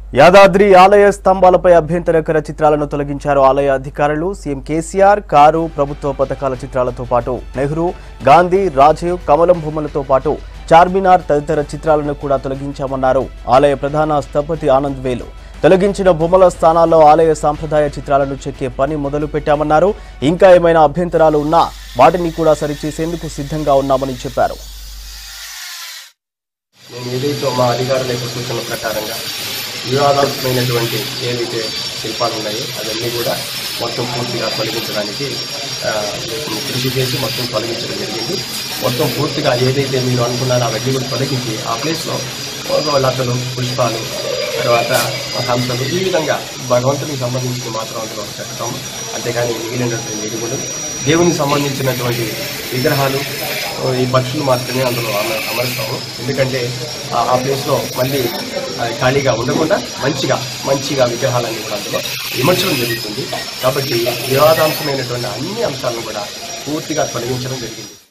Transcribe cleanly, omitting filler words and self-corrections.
యాదాద్రి ఆలయ స్తంభాలపై అభ్యంతరకర చిత్రాలను తొలగించారు ఆలయ అధికారులు. సీఎం కేసీఆర్ కారు, ప్రభుత్వ పథకాల చిత్రాలతో పాటు నెహ్రూ, గాంధీ, రాజీవ్, కమలం బొమ్మలతో పాటు చార్మినార్ తదితర చిత్రాలను కూడా తొలగించామన్నారు ఆలయ ప్రధాన స్థపతి ఆనంద్ వేలు. తొలగించిన బొమ్మల స్థానాల్లో ఆలయ సాంప్రదాయ చిత్రాలను చెక్కే పని మొదలు పెట్టామన్నారు. ఇంకా ఏమైనా అభ్యంతరాలు ఉన్నా వాటిని కూడా సరిచేసేందుకు సిద్ధంగా ఉన్నామని చెప్పారు. నేను ఏదైతే మా అధికారుల యొక్క సూచనల ప్రకారంగా వివాదాత్మకమైనటువంటి ఏదైతే శిల్పాలు ఉన్నాయో అవన్నీ కూడా మొత్తం పూర్తిగా తొలగించడానికి కృషి చేసి మొత్తం తొలగించడం జరిగింది. మొత్తం పూర్తిగా ఏదైతే మీరు అనుకున్నారో అవన్నీ కూడా తొలగించి ఆ ప్లేస్లో లతలు, పుష్పాలు, తర్వాత హంసలు, ఈ విధంగా భగవంతునికి సంబంధించి మాత్రం అందులో చెప్తాము. అంతేగాని మిగిలినటువంటి ఎదుగులు దేవునికి సంబంధించినటువంటి విగ్రహాలు, ఈ పక్షులు మాత్రమే అందులో అమరుస్తాము. ఎందుకంటే ఆ ప్లేస్లో మళ్ళీ ఖాళీగా ఉండకుండా మంచిగా విగ్రహాలన్నీ కూడా అందులో విమర్శనం జరుగుతుంది. కాబట్టి వివాదాంశమైనటువంటి అన్ని అంశాలను కూడా పూర్తిగా తొలగించడం జరిగింది.